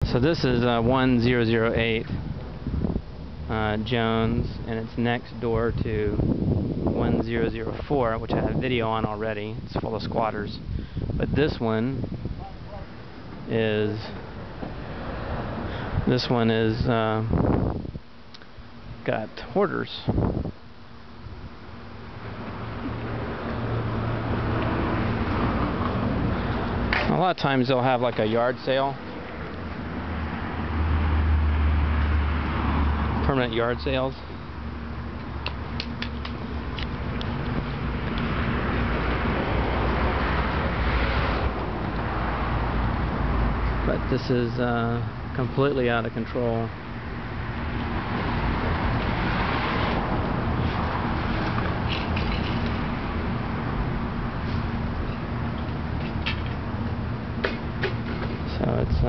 So this is 1008 Jones, and it's next door to 1004, which I have video on already. It's full of squatters. But this one is got hoarders. A lot of times they'll have like a yard sale, permanent yard sales. But this is completely out of control. So it's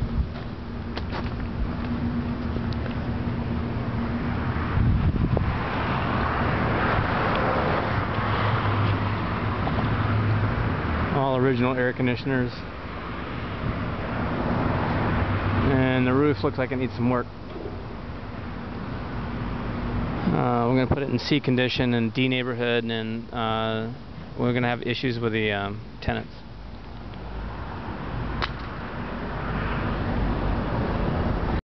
all original air conditioners, and the roof looks like it needs some work. We're going to put it in C condition in D neighborhood, and we're going to have issues with the tenants.